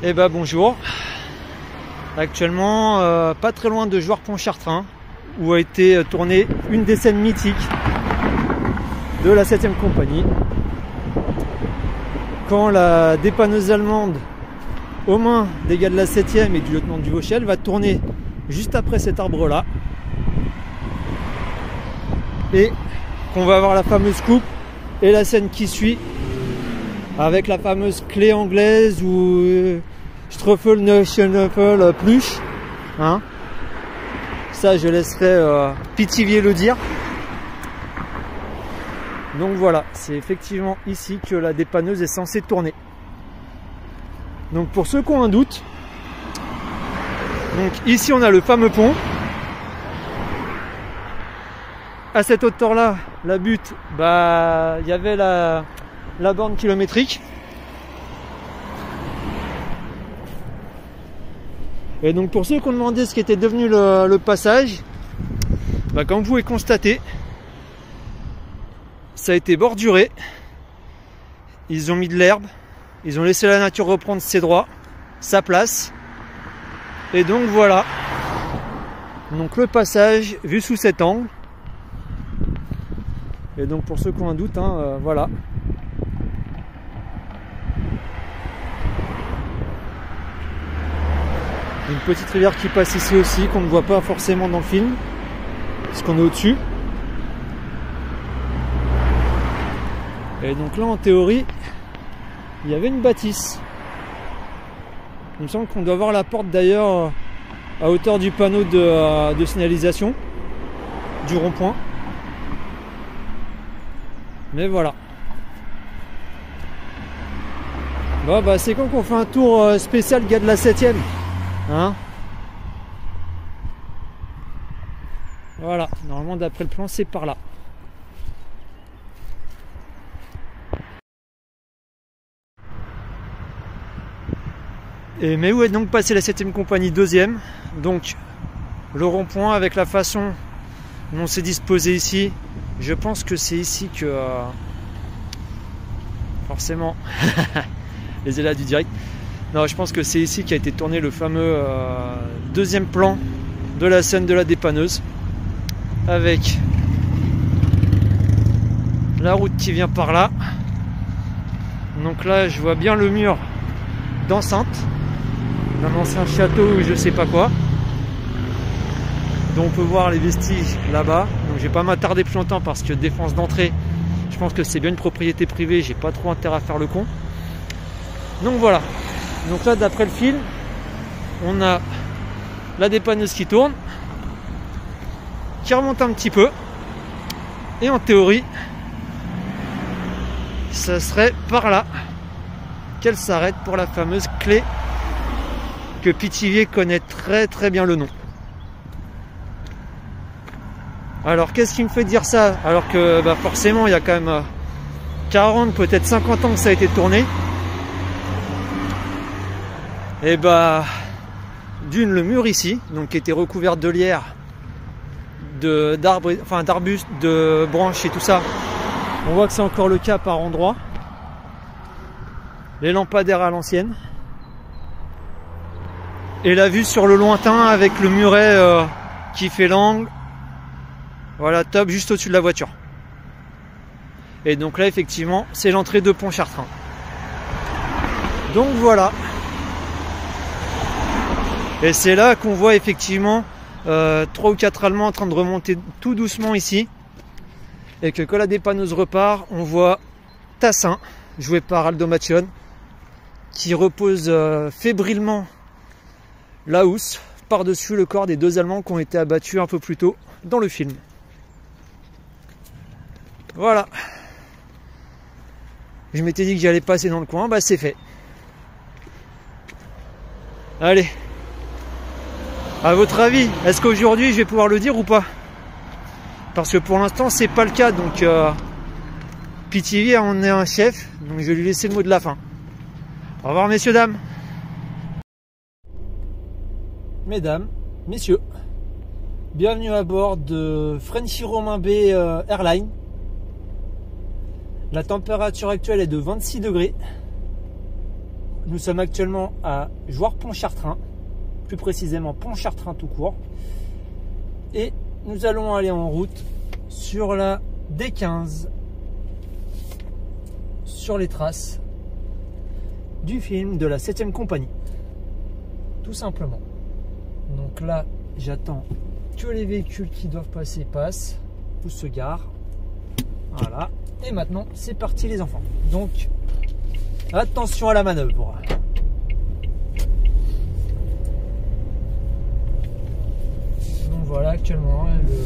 Eh ben bonjour. Actuellement, pas très loin de Jouarre-Pontchartrain, où a été tournée une des scènes mythiques de la 7e compagnie. Quand la dépanneuse allemande, aux mains des gars de la 7e et du lieutenant Duvauchel, va tourner juste après cet arbre-là. Et qu'on va avoir la fameuse coupe et la scène qui suit, avec la fameuse clé anglaise ou Streffel Neuschnöffel Pluche. Hein, ça, je laisserai Pithiviers le dire. Donc voilà, c'est effectivement ici que la dépanneuse est censée tourner. Donc pour ceux qui ont un doute, donc ici on a le fameux pont. À cette hauteur-là, la butte, bah il y avait la borne kilométrique. Et donc pour ceux qui ont demandé ce qui était devenu le passage, bah comme vous pouvez constater, ça a été borduré. Ils ont mis de l'herbe, ils ont laissé la nature reprendre ses droits, sa place. Et donc voilà. Donc le passage vu sous cet angle. Et donc pour ceux qui ont un doute, hein, voilà. Une petite rivière qui passe ici aussi, qu'on ne voit pas forcément dans le film, parce qu'on est au-dessus. Et donc là, en théorie, il y avait une bâtisse. Il me semble qu'on doit voir la porte d'ailleurs à hauteur du panneau de signalisation du rond-point. Mais voilà. Bon, bah c'est quand qu'on fait un tour spécial gars de la 7e. Hein, voilà, normalement d'après le plan c'est par là. Et mais où est donc passée la 7e compagnie 2e? Donc le rond-point avec la façon dont c'est disposé ici, je pense que c'est ici que forcément les aléas du direct. Non, je pense que c'est ici qu'a été tourné le fameux deuxième plan de la scène de la dépanneuse, avec la route qui vient par là. Donc là, je vois bien le mur d'enceinte d'un ancien château ou je sais pas quoi, dont on peut voir les vestiges là-bas. Donc je vais pas m'attarder plus longtemps parce que défense d'entrée, je pense que c'est bien une propriété privée, j'ai pas trop intérêt à faire le con. Donc voilà. Donc là, d'après le film, on a la dépanneuse qui tourne, qui remonte un petit peu, et en théorie, ça serait par là qu'elle s'arrête pour la fameuse clé que Pithiviers connaît très très bien le nom. Alors qu'est-ce qui me fait dire ça? Alors que bah, forcément il y a quand même 40, peut-être 50 ans que ça a été tourné. Et bah d'une, le mur ici, donc qui était recouvert de lierre, d'arbres, enfin d'arbustes, de branches et tout ça. On voit que c'est encore le cas par endroits. Les lampadaires à l'ancienne. Et la vue sur le lointain avec le muret qui fait l'angle. Voilà, top, juste au-dessus de la voiture. Et donc là, effectivement, c'est l'entrée de Pontchartrain. Donc voilà. Et c'est là qu'on voit effectivement 3 ou 4 Allemands en train de remonter tout doucement ici. Et que quand la dépanneuse repart, on voit Tassin, joué par Aldo Macione, qui repose fébrilement la housse par-dessus le corps des 2 Allemands qui ont été abattus un peu plus tôt dans le film. Voilà. Je m'étais dit que j'allais passer dans le coin, bah c'est fait. Allez. À votre avis, est-ce qu'aujourd'hui je vais pouvoir le dire ou pas? Parce que pour l'instant c'est pas le cas, donc Pithiviers en est un chef, donc je vais lui laisser le mot de la fin. Au revoir messieurs, dames. Mesdames, messieurs, bienvenue à bord de Frenchy Romain B Airline. La température actuelle est de 26 degrés. nous sommes actuellement à Jouarre-Pontchartrain, plus précisément Pontchartrain tout court. Et nous allons aller en route sur la D15, sur les traces du film de la 7e compagnie, tout simplement. Donc là, j'attends que les véhicules qui doivent passer passent ou se garent. Voilà. Et maintenant, c'est parti les enfants. Donc, attention à la manœuvre. Donc voilà, actuellement,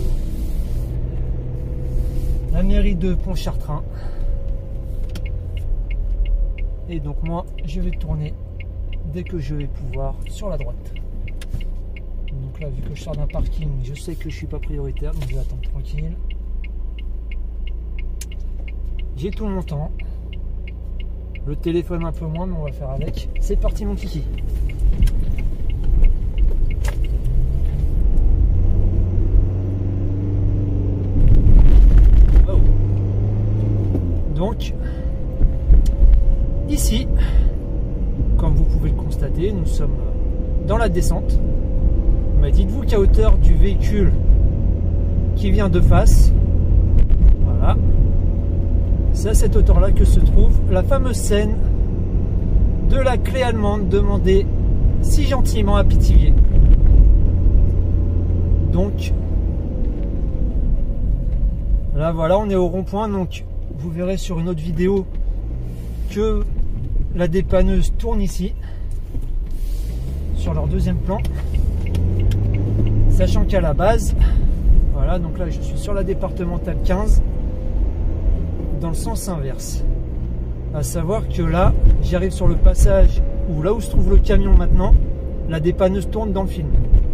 la mairie de Pontchartrain. Et donc moi, je vais tourner dès que je vais pouvoir sur la droite. Donc là, vu que je sors d'un parking, je sais que je suis pas prioritaire, donc je vais attendre tranquille. J'ai tout mon temps. Le téléphone un peu moins, mais on va faire avec. C'est parti mon kiki. Oh. Donc, ici, comme vous pouvez le constater, nous sommes dans la descente. Mais dites-vous qu'à hauteur du véhicule qui vient de face, voilà, c'est à cette hauteur-là que se trouve la fameuse scène de la clé allemande demandée si gentiment à Pithiviers. Donc, là voilà, on est au rond-point, donc vous verrez sur une autre vidéo que la dépanneuse tourne ici, sur leur deuxième plan. Sachant qu'à la base, voilà, donc là je suis sur la départementale 15, dans le sens inverse. À savoir que là, j'arrive sur le passage où là où se trouve le camion maintenant, la dépanneuse tourne dans le film.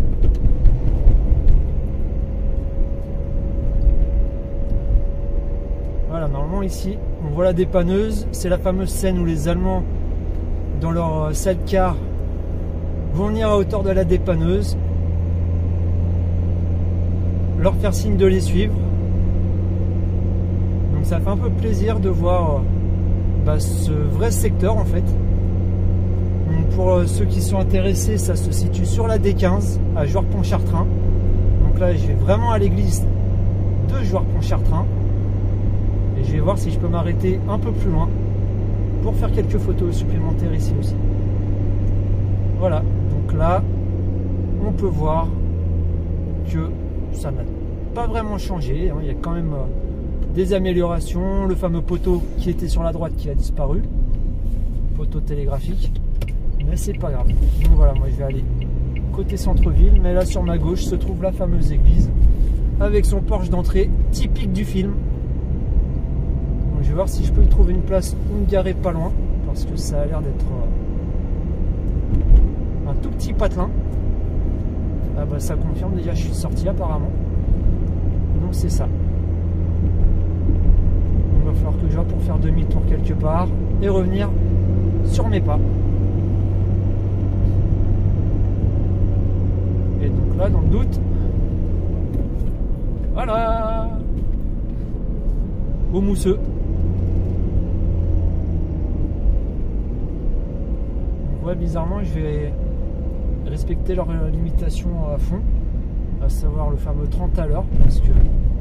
Voilà, normalement ici, on voit la dépanneuse, c'est la fameuse scène où les Allemands, dans leur sidecar, vont venir à hauteur de la dépanneuse, leur faire signe de les suivre. Donc ça fait un peu plaisir de voir ce vrai secteur en fait. Donc pour ceux qui sont intéressés, ça se situe sur la D15 à Jouarre-Pontchartrain. Donc là je vais vraiment à l'église de Jouarre-Pontchartrain et je vais voir si je peux m'arrêter un peu plus loin pour faire quelques photos supplémentaires ici aussi. Voilà, donc là on peut voir que ça n'a pas vraiment changé, hein. Il y a quand même des améliorations. Le fameux poteau qui était sur la droite qui a disparu, poteau télégraphique, mais c'est pas grave. Donc voilà, moi je vais aller côté centre-ville, mais là sur ma gauche se trouve la fameuse église avec son porche d'entrée typique du film. Donc je vais voir si je peux trouver une place où me garer pas loin, parce que ça a l'air d'être un tout petit patelin. Ah bah ça confirme, déjà je suis sorti apparemment. Donc c'est ça. Il va falloir que je vais pour faire demi-tour quelque part et revenir sur mes pas. Et donc là, dans le doute, voilà, au mousseux. Donc ouais, bizarrement, je vais respecter leur limitation à fond, à savoir le fameux 30 à l'heure, parce que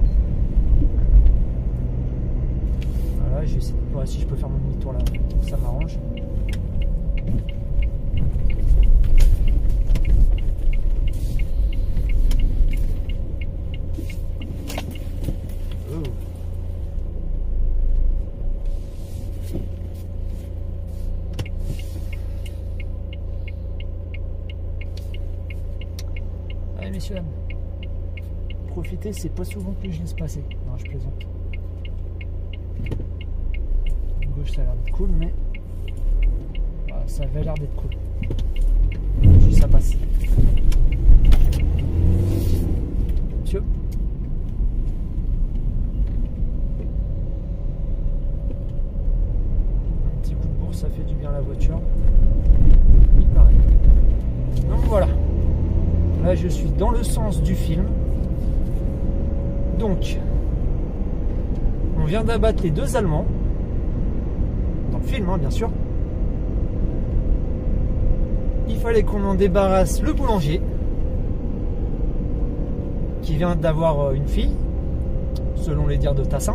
voilà, je vais essayer de voir si je peux faire mon demi-tour là, ça m'arrange. Oh. Allez messieurs, dames, profitez, c'est pas souvent que je laisse passer. Non, je plaisante. Gauche ça a l'air d'être cool, mais voilà, ça avait l'air d'être cool. Juste ça passe. Monsieur. Un petit coup de bourse, ça fait du bien à la voiture. Il paraît. Donc voilà. Là je suis dans le sens du film. Donc on vient d'abattre les deux Allemands. Dans le film, hein, bien sûr. il fallait qu'on en débarrasse le boulanger qui vient d'avoir une fille, selon les dires de Tassin.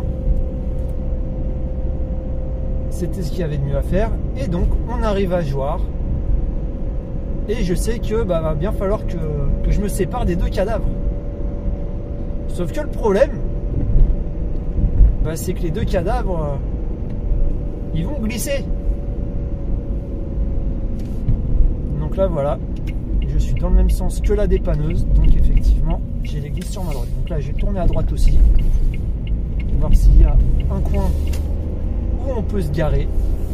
C'était ce qu'il y avait de mieux à faire. Et donc on arrive à Jouarre. Et je sais que va bien falloir que je me sépare des 2 cadavres. Sauf que le problème, c'est que les 2 cadavres, ils vont glisser. Donc là voilà, je suis dans le même sens que la dépanneuse. Donc effectivement, j'ai les glisses sur ma droite. Donc là je vais tourner à droite aussi. Voir s'il y a un coin où on peut se garer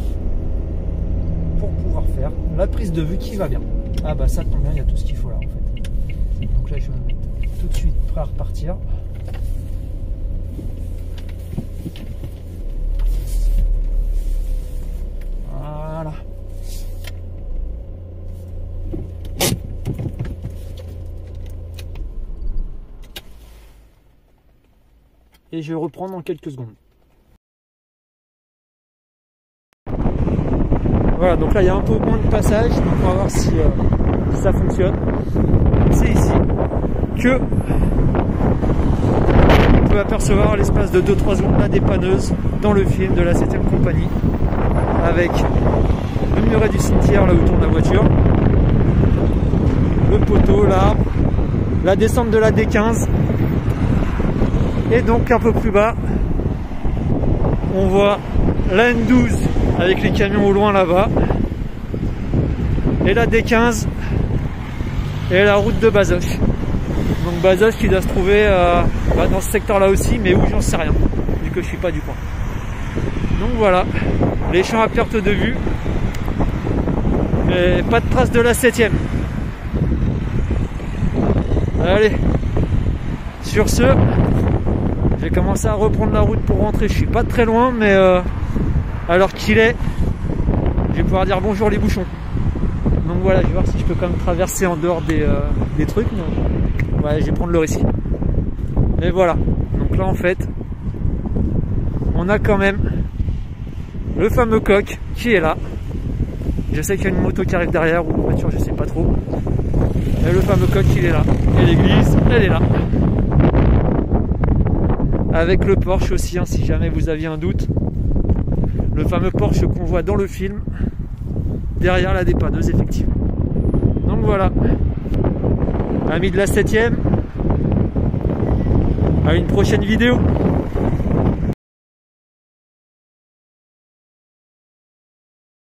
pour pouvoir faire la prise de vue qui va bien. Ah bah ça tombe bien, il y a tout ce qu'il faut là en fait. Donc là je vais me mettre tout de suite prêt à repartir. Voilà. Et je vais reprendre dans quelques secondes. Voilà, donc là il y a un peu moins de passage, donc on va voir si ça fonctionne. C'est ici que on peut apercevoir l'espace de 2-3 secondes la dépanneuse dans le film de la 7ème compagnie, avec le muret du cimetière là où tourne la voiture, le poteau là, la descente de la D15, et donc un peu plus bas on voit la N12 avec les camions au loin là-bas, et la D15 et la route de Bazoches. Donc Bazoches qui doit se trouver dans ce secteur là aussi, mais où j'en sais rien vu que je suis pas du coin. Donc voilà, les champs à perte de vue, mais pas de trace de la 7ème. Allez, sur ce, j'ai commencé à reprendre la route pour rentrer. Je suis pas très loin, mais alors qu'il est, je vais pouvoir dire bonjour les bouchons. Donc voilà, je vais voir si je peux quand même traverser en dehors des trucs. Mais ouais, je vais prendre le récit. Et voilà, donc là en fait, on a quand même le fameux coq qui est là. Je sais qu'il y a une moto qui arrive derrière, ou une voiture, je sais pas trop. Et le fameux coq il est là. Et l'église, elle est là. Avec le Porsche aussi, hein, si jamais vous aviez un doute. Le fameux Porsche qu'on voit dans le film, derrière la dépanneuse, effectivement. Donc voilà, amis de la 7ème, à une prochaine vidéo.